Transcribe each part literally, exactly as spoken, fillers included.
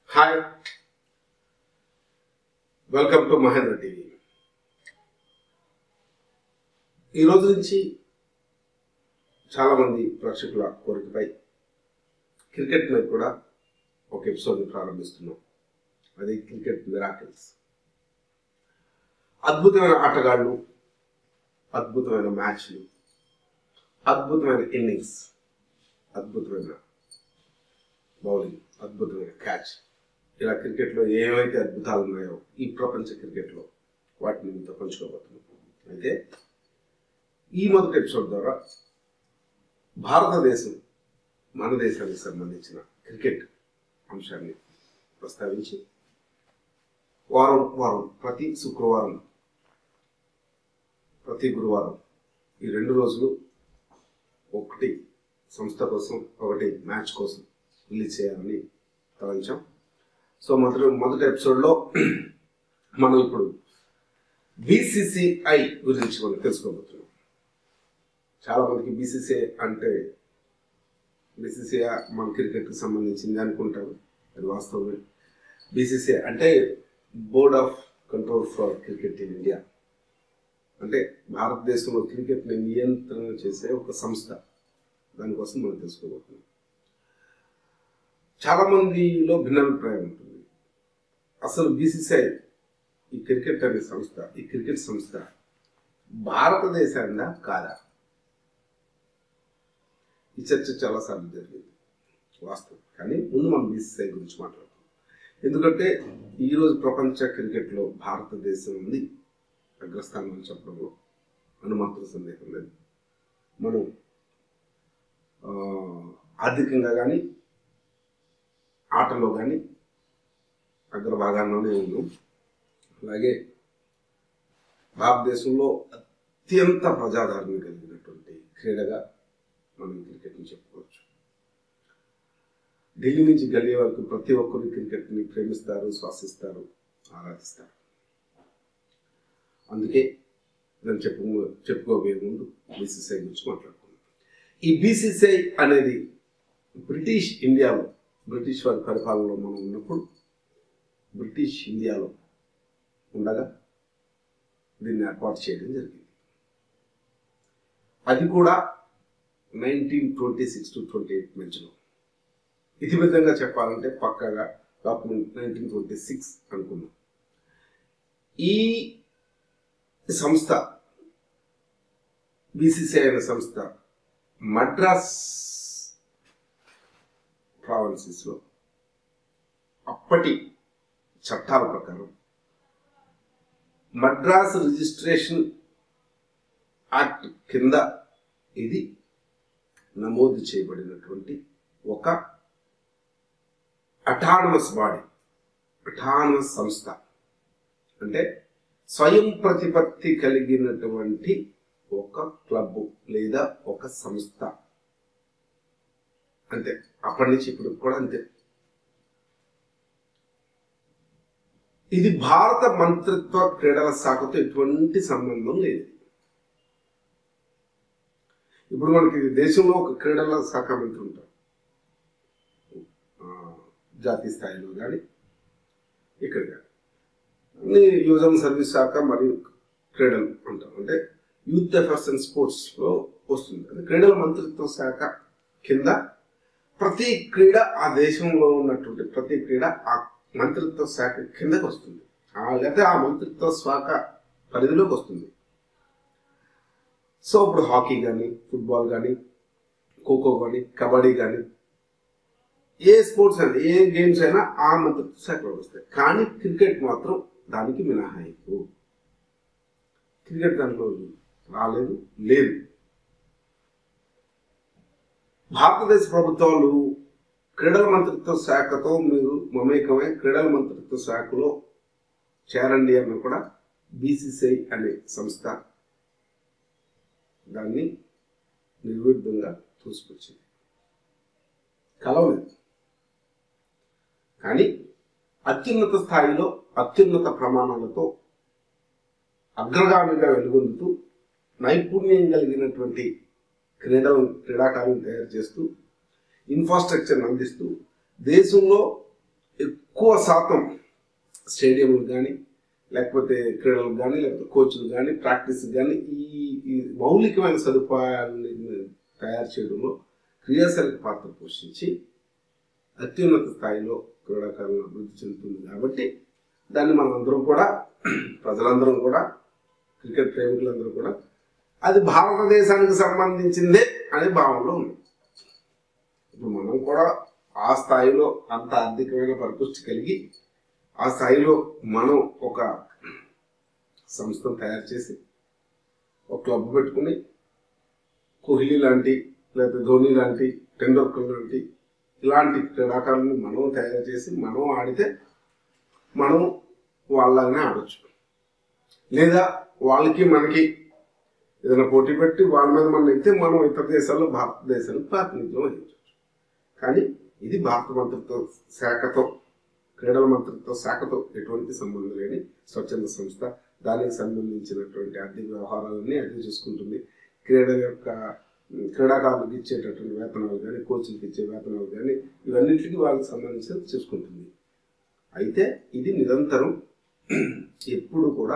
Hi, welcome to Mahendra TV. ఈ రోజు నుంచి చాలామంది ప్రేక్షకుల కోరికపై క్రికెట్ మీద కూడా ఒక ఎపిసోడ్ని ప్రారంభిస్తున్నాం. అది క్రికెట్ మిరాకిల్స్. అద్భుతమైన ఆటగాళ్ళు, అద్భుతమైన మ్యాచ్లు, అద్భుతమైన ఇన్నింగ్స్, అద్భుతమైన బౌలింగ్, అద్భుతమైన క్యాచ్, ఇలా క్రికెట్లో ఏవైతే అద్భుతాలు ఉన్నాయో ఈ ప్రపంచ క్రికెట్లో వాటిని మీతో పంచుకోబోతున్నాం. అయితే ఈ మొదటి ఎపిసోడ్ ద్వారా భారతదేశం, మన దేశానికి సంబంధించిన క్రికెట్ అంశాన్ని ప్రస్తావించి వారం వారం ప్రతి శుక్రవారం, ప్రతి గురువారం ఈ రెండు రోజులు ఒకటి సంస్థ కోసం, ఒకటి మ్యాచ్ కోసం రిలీజ్ చేయాలని తలంచాం. సో మొదటి మొదటి ఎపిసోడ్లో మనం ఇప్పుడు బీసీసీఐ గురించి మనం తెలుసుకోబోతున్నాం. చాలా మందికి బీసీసీఐ అంటే బీసీసీఐ మన క్రికెట్కి సంబంధించింది అనుకుంటారు. అది వాస్తవమే. బీసీసీఐ అంటే board of control for cricket in India, అంటే భారతదేశంలో క్రికెట్ని నియంత్రణ చేసే ఒక సంస్థ. దానికోసం మనం తెలుసుకోబోతున్నాం. చాలా మందిలో భిన్నాభిప్రాయం ఉంటుంది. అసలు బీసీసీఐ, ఈ క్రికెట్ అనే సంస్థ, ఈ క్రికెట్ సంస్థ భారతదేశానిదా కాదా? ఈ చర్చ చాలాసార్లు జరిగింది, వాస్తవం. కానీ ముందు మనం బీసీసీఐ గురించి మాట్లాడుతాం. ఎందుకంటే ఈరోజు ప్రపంచ క్రికెట్లో భారతదేశం ఉంది అగ్రస్థానం చెప్పడంలో అనుమాత్రం సందేహం లేదు. మనం ఆర్థికంగా కానీ, ఆటలో కానీ అగ్రభాగాల్లోనే ఉన్నాం. అలాగే భారతదేశంలో అత్యంత ప్రజాదరణ కలిగినటువంటి క్రీడగా మనం క్రికెట్ని చెప్పుకోవచ్చు. ఢిల్లీ నుంచి గల్లీ వరకు ప్రతి ఒక్కరు క్రికెట్ని ప్రేమిస్తారు, శ్వాసిస్తారు, ఆరాధిస్తారు. అందుకే నేను చెప్పు చెప్పుకోబోయే ముందు బీసీసీఐ గురించి మాట్లాడుకున్నాం. ఈ బీసీసీఐ అనేది బ్రిటిష్ ఇండియాలో, బ్రిటిష్ వారి పరిపాలనలో మనం ఉన్నప్పుడు, బ్రిటిష్ ఇండియాలో ఉండగా దీన్ని ఏర్పాటు చేయడం జరిగింది. అది కూడా nineteen twenty six to twenty eight మధ్యలో. ఇది విధంగా చెప్పాలంటే పక్కగా డాక్యుమెంట్ నైన్టీన్ ట్వంటీ సిక్స్ అనుకున్నాం. ఈ సంస్థ, బీసీసీఐ అనే సంస్థ మద్రాస్ ప్రావిన్సెస్లో అప్పటి చట్టాల ప్రకారం మద్రాస్ రిజిస్ట్రేషన్ యాక్ట్ కింద ఇది నమోదు చేయబడినటువంటి ఒక అటానమస్ బాడీ, అటానమస్ సంస్థ. అంటే స్వయం ప్రతిపత్తి కలిగినటువంటి ఒక క్లబ్ లేదా ఒక సంస్థ. అంతే. అప్పటి నుంచి ఇప్పుడు కూడా అంతే. ఇది భారత మంత్రిత్వ క్రీడల శాఖతో ఎటువంటి సంబంధం లేదు. ఇప్పుడు మనకి దేశంలో ఒక క్రీడల శాఖ మంత్రి ఉంటారు, జాతీయ స్థాయిలో కానీ ఇక్కడ కానీ. యువజన సర్వీస్ శాఖ మరియు క్రీడలు అంటాం, అంటే యూత్ అఫేర్స్ అండ్ స్పోర్ట్స్లో వస్తుంది. అది క్రీడల మంత్రిత్వ శాఖ కింద ప్రతి క్రీడ, ఆ దేశంలో ఉన్నటువంటి ప్రతి క్రీడ ఆ మంత్రిత్వ శాఖ కిందకి వస్తుంది, లేకపోతే ఆ మంత్రిత్వ శాఖ పరిధిలోకి వస్తుంది. సో ఇప్పుడు హాకీ కానీ, ఫుట్బాల్ కానీ, ఖోఖో కానీ, కబడ్డీ కానీ, ఏ స్పోర్ట్స్ అయినా, ఏ గేమ్స్ అయినా ఆ మంత్రిత్వ శాఖలో వస్తాయి. కానీ క్రికెట్ మాత్రం దానికి మినహాయింపు. క్రికెట్ దాంట్లో రాలేదు, లేదు. భారతదేశ ప్రభుత్వాలు క్రీడల మంత్రిత్వ శాఖతో మీరు మమేకమై క్రీడల మంత్రిత్వ శాఖలో చేరండి అన్న కూడా బీసీసీఐ అనే సంస్థ దాన్ని నిర్విఘ్నంగా తోసిపుచ్చింది, కలవలేదు. కానీ అత్యున్నత స్థాయిలో, అత్యున్నత ప్రమాణాలతో అగ్రగామిగా వెలుగొందుతూ నైపుణ్యం కలిగినటువంటి క్రీడలు క్రీడాకారులను తయారు చేస్తూ ఇన్ఫ్రాస్ట్రక్చర్ని అందిస్తూ దేశంలో ఎక్కువ శాతం స్టేడియంలు కానీ లేకపోతే క్రీడలకు కానీ లేకపోతే కోచ్లు కానీ ప్రాక్టీస్ కానీ ఈ ఈ మౌలికమైన సదుపాయాలని తయారు చేయడంలో క్రియాశీలక పాత్ర పోషించి అత్యున్నత స్థాయిలో క్రీడాకారులను అభివృద్ధి చెందుతుంది. కాబట్టి దాన్ని మనం అందరం కూడా, ప్రజలందరం కూడా, క్రికెట్ ప్రేమికులందరూ కూడా అది భారతదేశానికి సంబంధించిందే అనే భావనలో ఉంది. ఇప్పుడు మనం కూడా ఆ స్థాయిలో అంత ఆర్థికమైన పరిపుష్టి కలిగి ఆ స్థాయిలో మనం ఒక సంస్థను తయారు చేసి ఒక క్లబ్ పెట్టుకుని కోహ్లీ లాంటి లేకపోతే ధోని లాంటి టెండూల్కర్ లాంటి ఇలాంటి క్రీడాకారులను మనం తయారు చేసి మనం ఆడితే మనం వాళ్ళనే ఆడొచ్చు. లేదా వాళ్ళకి మనకి ఏదైనా పోటీ పెట్టి వాళ్ళ మీద మనం అయితే మనం ఇతర దేశాల్లో భారతదేశానికి ప్రాతినిధ్యం వహించవచ్చు. కానీ ఇది భారత మంత్రిత్వ శాఖతో, క్రీడల మంత్రిత్వ శాఖతో ఎటువంటి సంబంధం లేని స్వచ్ఛంద సంస్థ. దానికి సంబంధించినటువంటి ఆర్థిక వ్యవహారాలన్నీ అది చూసుకుంటుంది. క్రీడల యొక్క క్రీడాకారులకు ఇచ్చేటటువంటి వేతనాలు కానీ, కోచ్లకు ఇచ్చే వేతనాలు కానీ ఇవన్నింటికి వాళ్ళకి సంబంధించి చూసుకుంటుంది. అయితే ఇది నిరంతరం ఎప్పుడు కూడా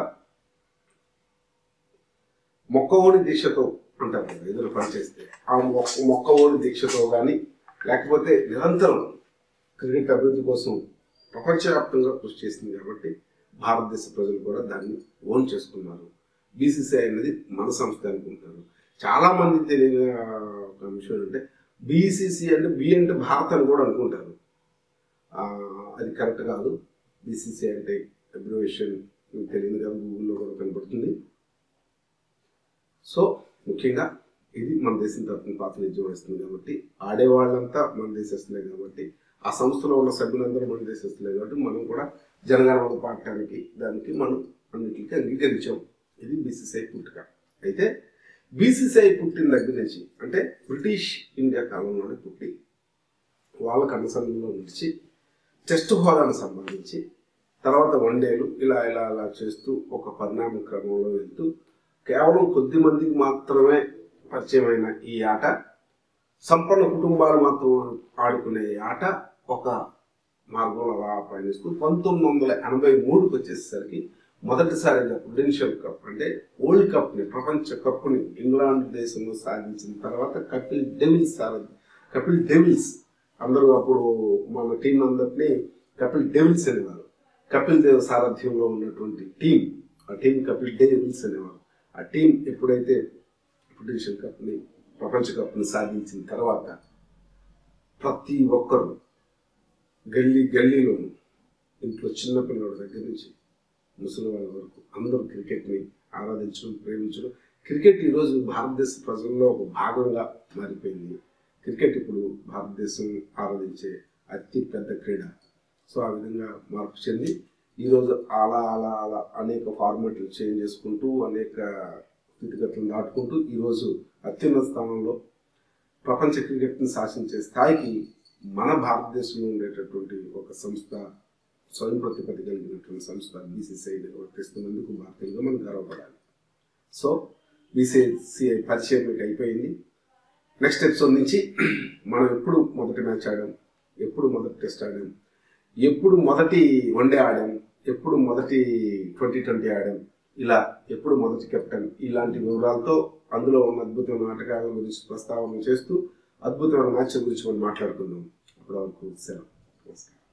మొక్కవోని దీక్షతో అంటారు కదా, ఏదైనా పనిచేస్తే ఆ మొక్క మొక్కవోని దీక్షతో కానీ లేకపోతే నిరంతరం క్రికెట్ అభివృద్ధి కోసం ప్రపంచవ్యాప్తంగా కృషి చేసింది. కాబట్టి భారతదేశ ప్రజలు కూడా దాన్ని ఓన్ చేసుకున్నారు. బీసీసీఐ అనేది మన సంస్థ అనుకుంటారు. చాలా మంది తెలియని ఒక విషయం అంటే బీసీసీ అంటే బి అంటే భారత్ అని కూడా అనుకుంటారు. అది కరెక్ట్ కాదు. బీసీసీ అంటే అబ్రివేషన్ తెలియదు కదా, గూగుల్లో కూడా కనబడుతుంది. సో ముఖ్యంగా ఇది మన దేశం తరఫున ప్రాతినిధ్యం వహిస్తుంది. కాబట్టి ఆడేవాళ్ళంతా మన దేశస్తులే కాబట్టి, ఆ సంస్థలో ఉన్న సభ్యులందరూ మన దేశస్తులే కాబట్టి మనం కూడా జనగణమన పాడటానికి దానికి మనం అన్నింటికి అంగీకరించాం. ఇది బీసీసీఐ పుట్టుక. అయితే బీసీసీఐ పుట్టిన దగ్గర నుంచి అంటే బ్రిటిష్ ఇండియా కాలంలోనే పుట్టి వాళ్ళ కన్నసంలో నిలిచి టెస్ట్ హోదాను సంబంధించి తర్వాత వన్డేలు ఇలా ఇలా ఇలా చేస్తూ ఒక పరిణామ క్రమంలో వెళ్తూ కేవలం కొద్ది మందికి మాత్రమే పరిచయమైన ఈ ఆట, సంపన్న కుటుంబాలు మాత్రం ఆడుకునే ఈ ఆట ఒక మార్గంలో అలా పయనిస్తూ పంతొమ్మిది వందల ఎనభై మూడుకి వచ్చేసరికి మొదటిసారిగా ప్రుడెన్షియల్ కప్ అంటే వరల్డ్ కప్ని, ప్రపంచ కప్ని ఇంగ్లాండ్ దేశంలో సాధించిన తర్వాత కపిల్ డెవిల్స్ కపిల్ డెవిల్స్ అందరూ అప్పుడు మన టీం అందరినీ కపిల్ డెవిల్స్ అనేవారు. కపిల్ దేవ్ సారథ్యంలో ఉన్నటువంటి టీం, ఆ టీం కపిల్ డెవిల్స్ అనేవారు. ఆ టీం ఎప్పుడైతే ప్రుడెన్షియల్ కప్ని, ప్రపంచ కప్ని సాధించిన తర్వాత ప్రతి ఒక్కరు గల్లీ గల్లీలోనూ, ఇంట్లో చిన్నపిల్లల దగ్గర నుంచి ముసలి వాళ్ళ వరకు అందరూ క్రికెట్ని ఆరాధించడం, ప్రేమించడం. క్రికెట్ ఈరోజు భారతదేశ ప్రజల్లో ఒక భాగంగా మారిపోయింది. క్రికెట్ ఇప్పుడు భారతదేశం ఆరాధించే అతి పెద్ద క్రీడ. సో ఆ విధంగా మార్పు చెంది ఈరోజు అలా అలా అలా అనేక ఫార్మాట్లు చేంజ్ చేసుకుంటూ అనేక స్థితిగతులను దాటుకుంటూ ఈరోజు అత్యున్నత స్థానంలో ప్రపంచ క్రికెట్ని శాసించే స్థాయికి మన భారతదేశంలో ఉండేటటువంటి ఒక సంస్థ, స్వయం ప్రతిపత్తి కలిగినటువంటి సంస్థ బీసీసీఐ నిర్వర్తిస్తున్నందుకు భారతీయులుగా మనం గర్వపడాలి. సో బీసీసీఐ పరిచయం మీకు అయిపోయింది. నెక్స్ట్ ఎపిసోడ్ నుంచి మనం ఎప్పుడు మొదటి మ్యాచ్ ఆడాం, ఎప్పుడు మొదటి టెస్ట్ ఆడాం, ఎప్పుడు మొదటి వన్డే ఆడాం, ఎప్పుడు మొదటి ట్వంటీ ట్వంటీ ఆడాం, ఇలా ఎప్పుడు మొదటి కెప్టెన్, ఇలాంటి వివరాలతో అందులో ఉన్న అద్భుతమైన ఆటగాళ్ళ గురించి ప్రస్తావన చేస్తూ అద్భుతమైన మ్యాచ్ గురించి మనం మాట్లాడుకుందాం. అప్పటి వరకు సెలవు. నమస్కారం.